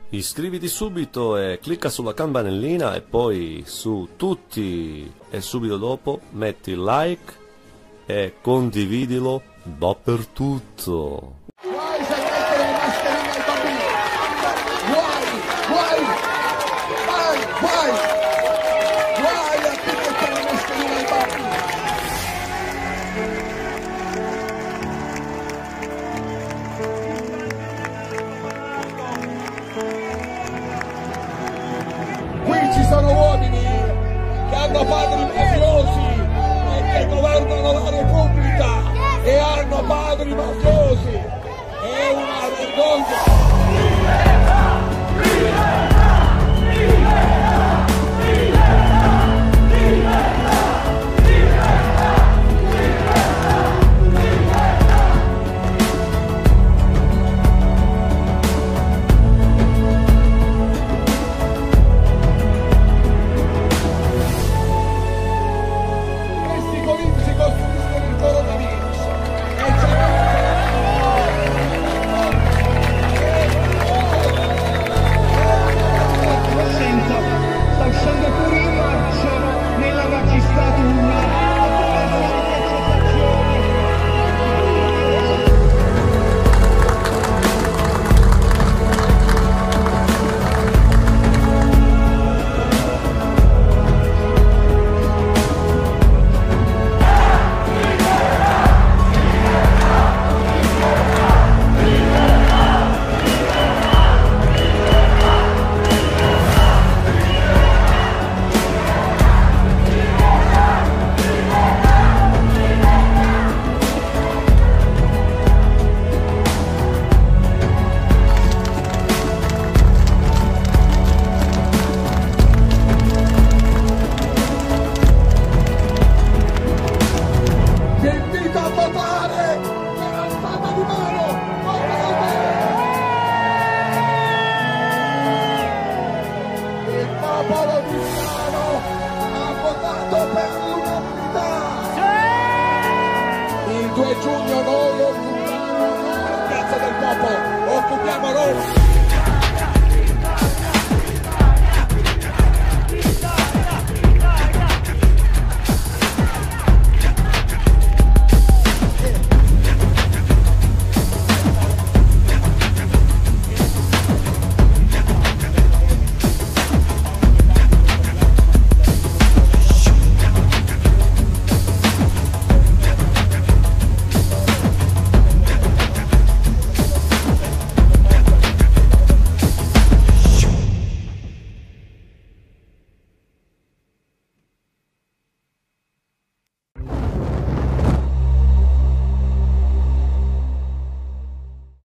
Iscriviti subito e clicca sulla campanellina e poi su tutti e subito dopo metti like e condividilo dappertutto. Guai se mettere le mascherine ai bambini! Guai a chi mette le mascherine ai bambini! Qui ci sono uomini che hanno padri mafiosi e che governano la Repubblica e hanno padri mafiosi. È una vergogna. Questi politici costruiscono il coronavirus e Senta, sta uscendo fuori in marcia nella magistratura. vi invito a votare per alzata di mano. Il popolo di Milano ha votato per l'unanimità. Il 2 giugno noi occupiamo Piazza del Popolo, occupiamo Roma.